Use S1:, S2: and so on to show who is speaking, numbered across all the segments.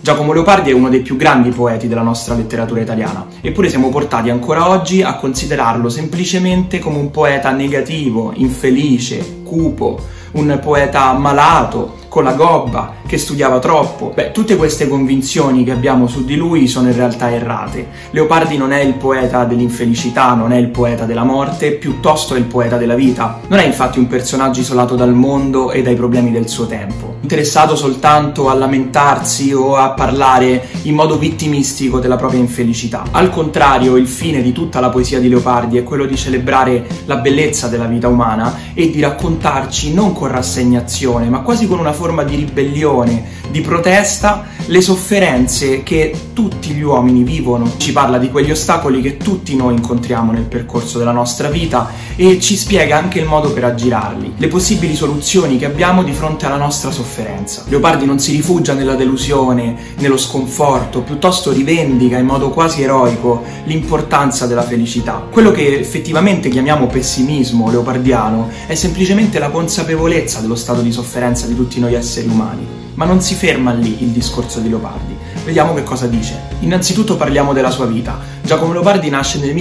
S1: Giacomo Leopardi è uno dei più grandi poeti della nostra letteratura italiana, eppure siamo portati ancora oggi a considerarlo semplicemente come un poeta negativo, infelice, cupo, un poeta malato, con la gobba, che studiava troppo. Tutte queste convinzioni che abbiamo su di lui sono in realtà errate. Leopardi non è il poeta dell'infelicità, non è il poeta della morte, piuttosto è il poeta della vita. Non è infatti un personaggio isolato dal mondo e dai problemi del suo tempo, interessato soltanto a lamentarsi o a parlare in modo vittimistico della propria infelicità. Al contrario, il fine di tutta la poesia di Leopardi è quello di celebrare la bellezza della vita umana e di raccontarci non con rassegnazione, ma quasi con una forma di ribellione, di protesta, le sofferenze che tutti gli uomini vivono. Ci parla di quegli ostacoli che tutti noi incontriamo nel percorso della nostra vita e ci spiega anche il modo per aggirarli, le possibili soluzioni che abbiamo di fronte alla nostra sofferenza. Leopardi non si rifugia nella delusione, nello sconforto, piuttosto rivendica in modo quasi eroico l'importanza della felicità. Quello che effettivamente chiamiamo pessimismo leopardiano è semplicemente la consapevolezza dello stato di sofferenza di tutti noi esseri umani. Ma non si ferma lì il discorso di Leopardi. Vediamo che cosa dice. Innanzitutto parliamo della sua vita. Giacomo Leopardi nasce nel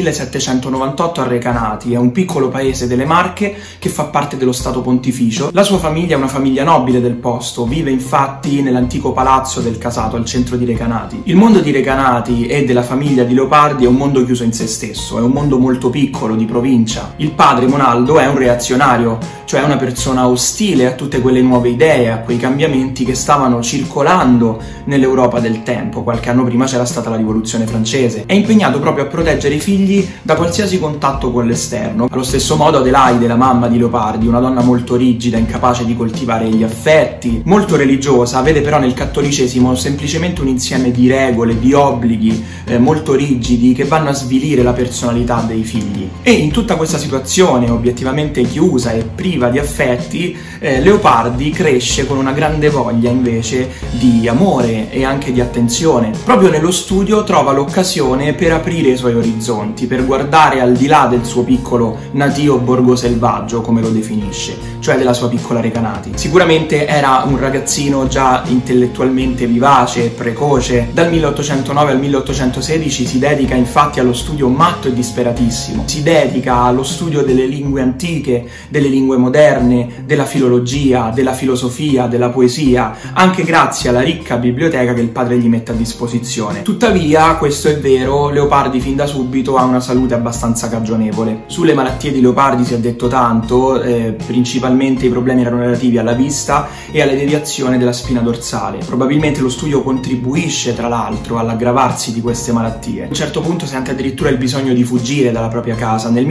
S1: 1798 a Recanati, è un piccolo paese delle Marche che fa parte dello Stato Pontificio. La sua famiglia è una famiglia nobile del posto, vive infatti nell'antico palazzo del Casato al centro di Recanati. Il mondo di Recanati e della famiglia di Leopardi è un mondo chiuso in se stesso, è un mondo molto piccolo, di provincia. Il padre, Monaldo, è un reazionario, cioè una persona ostile a tutte quelle nuove idee, a quei cambiamenti che stavano circolando nell'Europa del tempo. Qualche anno prima c'era stata la Rivoluzione francese. È impegnato proprio a proteggere i figli da qualsiasi contatto con l'esterno. Allo stesso modo Adelaide, la mamma di Leopardi, una donna molto rigida, incapace di coltivare gli affetti, molto religiosa, vede però nel cattolicesimo semplicemente un insieme di regole, di obblighi molto rigidi che vanno a svilire la personalità dei figli. E in tutta questa situazione obiettivamente chiusa e priva di affetti, Leopardi cresce con una grande voglia invece di amore e anche di attenzione. Proprio nello studio trova l'occasione per aprire i suoi orizzonti, per guardare al di là del suo piccolo natio borgo selvaggio, come lo definisce, cioè della sua piccola Recanati. Sicuramente era un ragazzino già intellettualmente vivace e precoce. Dal 1809 al 1816 si dedica infatti allo studio matto e disperatissimo. Si dedica allo studio delle lingue antiche, delle lingue moderne, della filologia, della filosofia, della poesia, anche grazie alla ricca biblioteca che il padre gli mette a disposizione. Tuttavia, questo è vero, Leopardi fin da subito ha una salute abbastanza cagionevole. Sulle malattie di Leopardi si è detto tanto, principalmente i problemi erano relativi alla vista e alla deviazione della spina dorsale. Probabilmente lo studio contribuisce, tra l'altro, all'aggravarsi di queste malattie. A un certo punto sente addirittura il bisogno di fuggire dalla propria casa. Nel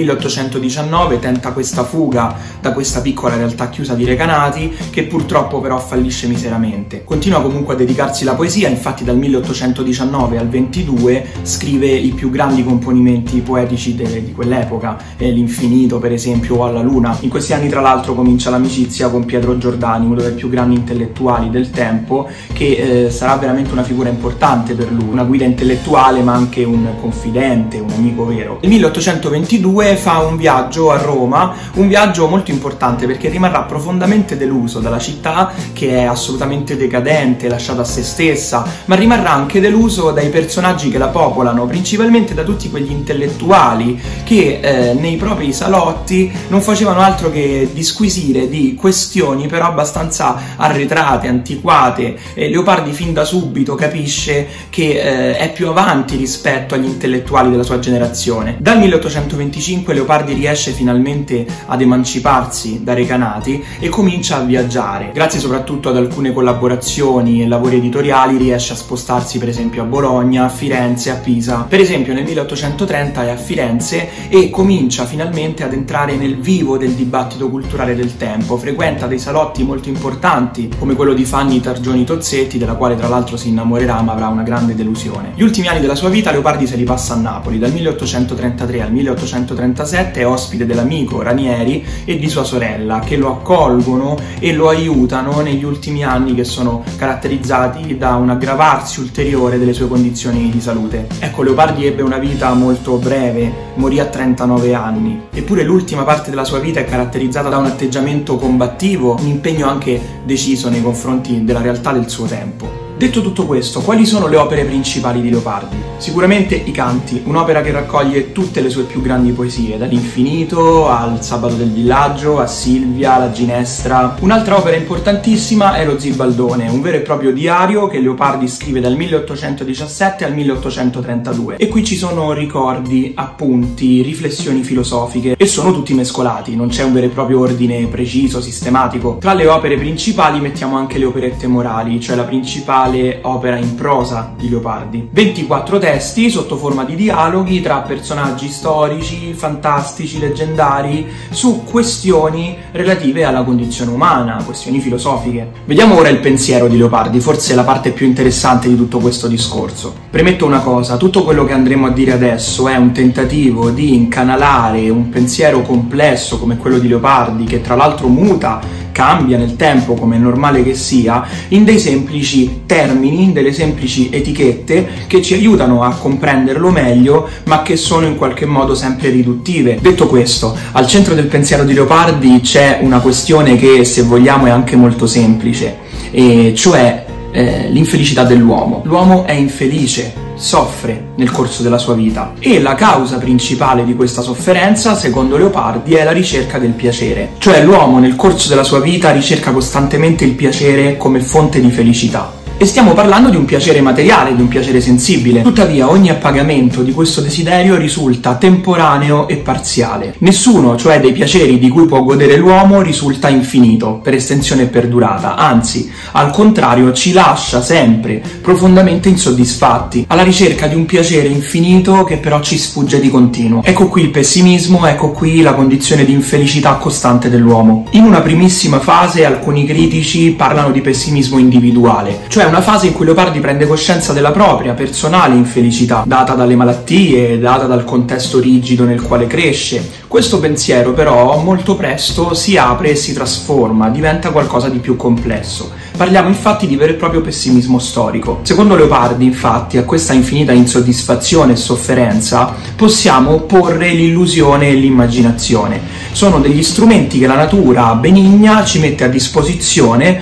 S1: 1819 tenta questa fuga da questa piccola realtà chiusa di Recanati, che purtroppo però fallisce miseramente. Continua comunque a dedicarsi alla poesia, infatti dal 1819 al 22 scrive i più grandi componimenti poetici di quell'epoca, L'Infinito per esempio o Alla Luna. In questi anni tra l'altro comincia l'amicizia con Pietro Giordani, uno dei più grandi intellettuali del tempo, che sarà veramente una figura importante per lui, una guida intellettuale ma anche un confidente, un amico vero. Nel 1822 fa un viaggio a Roma, un viaggio molto importante perché rimarrà profondamente deluso dalla città, che è assolutamente decadente, lasciata a se stessa, ma rimarrà anche deluso dai personaggi che la popolano, principalmente da tutti quegli intellettuali che nei propri salotti non facevano altro che disquisire di questioni però abbastanza arretrate, antiquate. Leopardi fin da subito capisce che è più avanti rispetto agli intellettuali della sua generazione. Dal 1825 Leopardi riesce finalmente ad emanciparsi da Recanati e comincia a viaggiare. Grazie soprattutto ad alcune collaborazioni e lavori editoriali riesce a spostarsi per esempio a Bologna, a Firenze, a Pisa. Per esempio nel 1830 è a Firenze e comincia finalmente ad entrare nel vivo del dibattito culturale del tempo. Frequenta dei salotti molto importanti come quello di Fanny Targioni Tozzetti, della quale tra l'altro si innamorerà ma avrà una grande delusione. Gli ultimi anni della sua vita Leopardi se li passa a Napoli. Dal 1833 al 1837 è ospite dell'amico Ranieri e di sua sorella, che lo accolgono e lo aiutano negli ultimi anni che sono caratterizzati da un aggravarsi ulteriore delle sue condizioni di salute. Ecco, Leopardi ebbe una vita molto breve, morì a 39 anni, eppure l'ultima parte della sua vita è caratterizzata da un atteggiamento combattivo, un impegno anche deciso nei confronti della realtà del suo tempo. Detto tutto questo, quali sono le opere principali di Leopardi? Sicuramente I Canti, un'opera che raccoglie tutte le sue più grandi poesie, dall'Infinito al Sabato del Villaggio, a Silvia, la Ginestra. Un'altra opera importantissima è lo Zibaldone, un vero e proprio diario che Leopardi scrive dal 1817 al 1832. E qui ci sono ricordi, appunti, riflessioni filosofiche e sono tutti mescolati, non c'è un vero e proprio ordine preciso, sistematico. Tra le opere principali mettiamo anche le operette morali, cioè la principale opera in prosa di Leopardi. 24 testi sotto forma di dialoghi tra personaggi storici, fantastici, leggendari, su questioni relative alla condizione umana, questioni filosofiche. Vediamo ora il pensiero di Leopardi, forse la parte più interessante di tutto questo discorso. Premetto una cosa, tutto quello che andremo a dire adesso è un tentativo di incanalare un pensiero complesso come quello di Leopardi, che tra l'altro muta, cambia nel tempo come è normale che sia, in dei semplici termini, in delle semplici etichette che ci aiutano a comprenderlo meglio, ma che sono in qualche modo sempre riduttive. Detto questo, al centro del pensiero di Leopardi c'è una questione che, se vogliamo, è anche molto semplice, e cioè l'infelicità dell'uomo. L'uomo è infelice, soffre nel corso della sua vita e la causa principale di questa sofferenza, secondo Leopardi, è la ricerca del piacere. Cioè l'uomo nel corso della sua vita ricerca costantemente il piacere come fonte di felicità. E stiamo parlando di un piacere materiale, di un piacere sensibile. Tuttavia ogni appagamento di questo desiderio risulta temporaneo e parziale. Nessuno, cioè, dei piaceri di cui può godere l'uomo risulta infinito, per estensione e per durata, anzi, al contrario, ci lascia sempre profondamente insoddisfatti, alla ricerca di un piacere infinito che però ci sfugge di continuo. Ecco qui il pessimismo, ecco qui la condizione di infelicità costante dell'uomo. In una primissima fase alcuni critici parlano di pessimismo individuale, cioè una fase in cui Leopardi prende coscienza della propria personale infelicità, data dalle malattie, data dal contesto rigido nel quale cresce. Questo pensiero però molto presto si apre e si trasforma, diventa qualcosa di più complesso. Parliamo infatti di vero e proprio pessimismo storico. Secondo Leopardi, infatti, a questa infinita insoddisfazione e sofferenza possiamo opporre l'illusione e l'immaginazione. Sono degli strumenti che la natura benigna ci mette a disposizione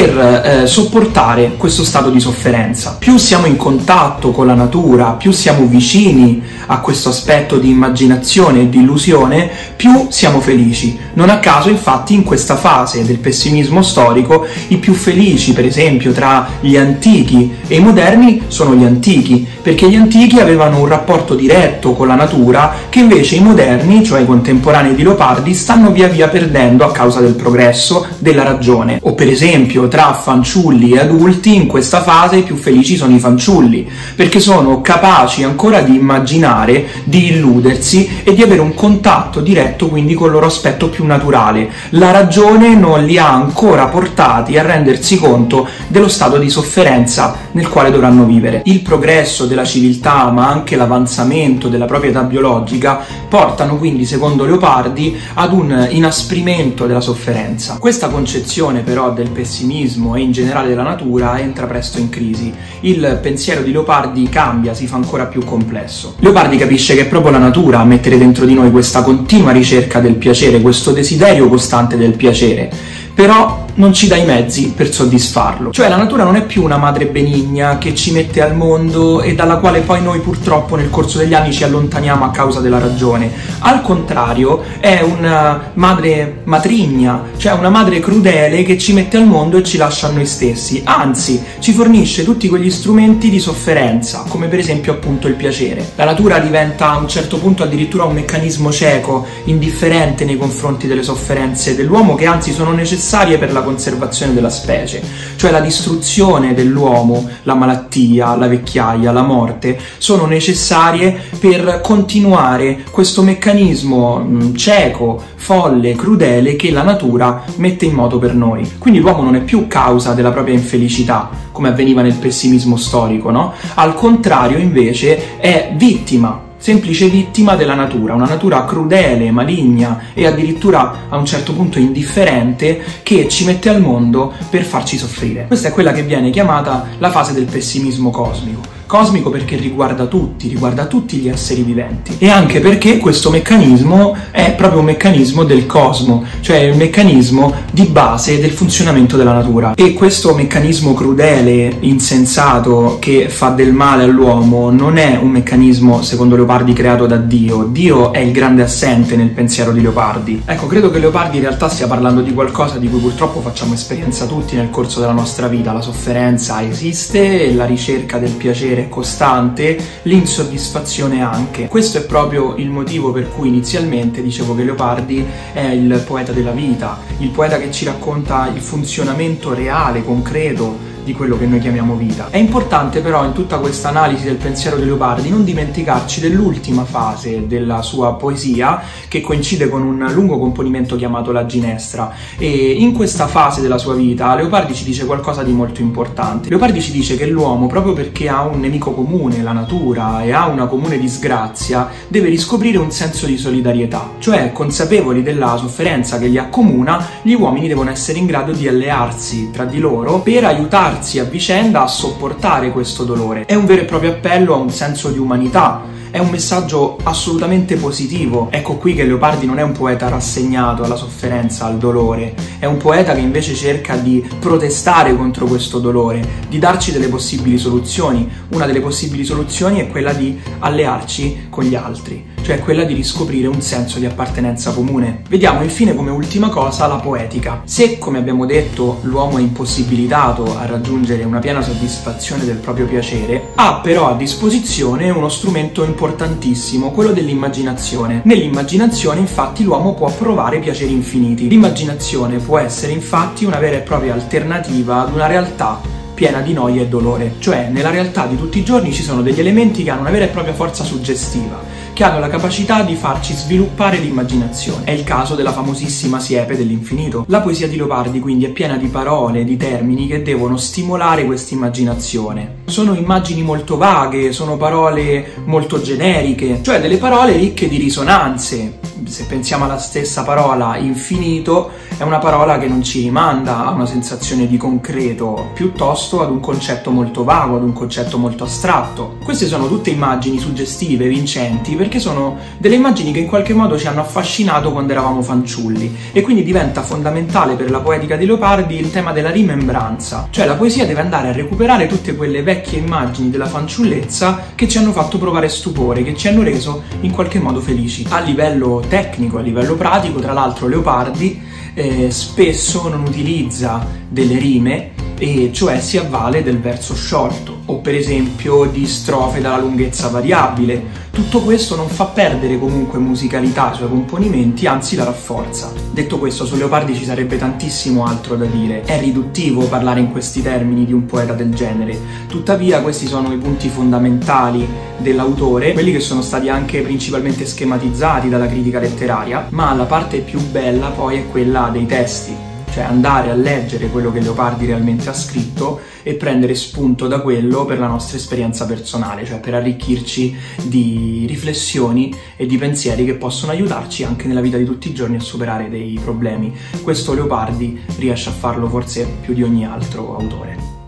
S1: per sopportare questo stato di sofferenza. Più siamo in contatto con la natura, più siamo vicini a questo aspetto di immaginazione e di illusione, più siamo felici. Non a caso, infatti, in questa fase del pessimismo storico, i più felici, per esempio, tra gli antichi e i moderni sono gli antichi, perché gli antichi avevano un rapporto diretto con la natura che invece i moderni, cioè i contemporanei di Leopardi, stanno via via perdendo a causa del progresso della ragione. O per esempio, tra fanciulli e adulti, in questa fase i più felici sono i fanciulli, perché sono capaci ancora di immaginare, di illudersi e di avere un contatto diretto quindi con il loro aspetto più naturale. La ragione non li ha ancora portati a rendersi conto dello stato di sofferenza nel quale dovranno vivere. Il progresso della civiltà, ma anche l'avanzamento della propria età biologica, portano quindi, secondo Leopardi, ad un inasprimento della sofferenza. Questa concezione però del pessimismo e in generale della natura entra presto in crisi. Il pensiero di Leopardi cambia, si fa ancora più complesso. Leopardi capisce che è proprio la natura a mettere dentro di noi questa continua ricerca del piacere, questo desiderio costante del piacere, però non ci dà i mezzi per soddisfarlo. Cioè la natura non è più una madre benigna che ci mette al mondo e dalla quale poi noi purtroppo nel corso degli anni ci allontaniamo a causa della ragione. Al contrario, è una madre matrigna, cioè una madre crudele che ci mette al mondo e ci lascia a noi stessi. Anzi, ci fornisce tutti quegli strumenti di sofferenza, come per esempio appunto il piacere. La natura diventa a un certo punto addirittura un meccanismo cieco, indifferente nei confronti delle sofferenze dell'uomo, che anzi sono necessarie per la conservazione della specie. Cioè la distruzione dell'uomo, la malattia, la vecchiaia, la morte sono necessarie per continuare questo meccanismo cieco, folle, crudele che la natura mette in moto per noi. Quindi l'uomo non è più causa della propria infelicità, come avveniva nel pessimismo storico, no? Al contrario, invece, è vittima, semplice vittima della natura, una natura crudele, maligna e addirittura a un certo punto indifferente che ci mette al mondo per farci soffrire. Questa è quella che viene chiamata la fase del pessimismo cosmico. cosmico perché riguarda tutti gli esseri viventi, e anche perché questo meccanismo è proprio un meccanismo del cosmo, cioè il meccanismo di base del funzionamento della natura. E questo meccanismo crudele, insensato, che fa del male all'uomo, non è un meccanismo, secondo Leopardi, creato da Dio. Dio è il grande assente nel pensiero di Leopardi. Ecco, credo che Leopardi in realtà stia parlando di qualcosa di cui purtroppo facciamo esperienza tutti nel corso della nostra vita. La sofferenza esiste, la ricerca del piacere è costante, l'insoddisfazione anche. Questo è proprio il motivo per cui inizialmente dicevo che Leopardi è il poeta della vita, il poeta che ci racconta il funzionamento reale, concreto di quello che noi chiamiamo vita. È importante però in tutta questa analisi del pensiero di Leopardi non dimenticarci dell'ultima fase della sua poesia, che coincide con un lungo componimento chiamato La Ginestra, e in questa fase della sua vita Leopardi ci dice qualcosa di molto importante. Leopardi ci dice che l'uomo, proprio perché ha un nemico comune, la natura, e ha una comune disgrazia, deve riscoprire un senso di solidarietà, cioè consapevoli della sofferenza che li accomuna, gli uomini devono essere in grado di allearsi tra di loro per aiutarsi a vicenda a sopportare questo dolore. È un vero e proprio appello a un senso di umanità, è un messaggio assolutamente positivo. Ecco qui che Leopardi non è un poeta rassegnato alla sofferenza, al dolore, è un poeta che invece cerca di protestare contro questo dolore, di darci delle possibili soluzioni. Una delle possibili soluzioni è quella di allearci con gli altri, cioè quella di riscoprire un senso di appartenenza comune. Vediamo infine come ultima cosa la poetica. Se, come abbiamo detto, l'uomo è impossibilitato a raggiungere una piena soddisfazione del proprio piacere, ha però a disposizione uno strumento importantissimo, quello dell'immaginazione. Nell'immaginazione, infatti, l'uomo può provare piaceri infiniti. L'immaginazione può essere, infatti, una vera e propria alternativa ad una realtà piena di noia e dolore. Cioè, nella realtà di tutti i giorni ci sono degli elementi che hanno una vera e propria forza suggestiva, che hanno la capacità di farci sviluppare l'immaginazione. È il caso della famosissima siepe dell'infinito. La poesia di Leopardi quindi è piena di parole, di termini che devono stimolare questa immaginazione. Sono immagini molto vaghe, sono parole molto generiche, cioè delle parole ricche di risonanze. Se pensiamo alla stessa parola infinito, è una parola che non ci rimanda a una sensazione di concreto, piuttosto ad un concetto molto vago, ad un concetto molto astratto. Queste sono tutte immagini suggestive, vincenti, perché sono delle immagini che in qualche modo ci hanno affascinato quando eravamo fanciulli, e quindi diventa fondamentale per la poetica di Leopardi il tema della rimembranza, cioè la poesia deve andare a recuperare tutte quelle vecchie immagini della fanciullezza che ci hanno fatto provare stupore, che ci hanno reso in qualche modo felici. A livello tecnico, a livello pratico, tra l'altro Leopardi spesso non utilizza delle rime, e cioè si avvale del verso sciolto, o per esempio di strofe dalla lunghezza variabile. Tutto questo non fa perdere comunque musicalità ai suoi componimenti, anzi la rafforza. Detto questo, su Leopardi ci sarebbe tantissimo altro da dire. È riduttivo parlare in questi termini di un poeta del genere, tuttavia questi sono i punti fondamentali dell'autore, quelli che sono stati anche principalmente schematizzati dalla critica letteraria, ma la parte più bella poi è quella dei testi, cioè andare a leggere quello che Leopardi realmente ha scritto e prendere spunto da quello per la nostra esperienza personale, cioè per arricchirci di riflessioni e di pensieri che possono aiutarci anche nella vita di tutti i giorni a superare dei problemi. Questo Leopardi riesce a farlo forse più di ogni altro autore.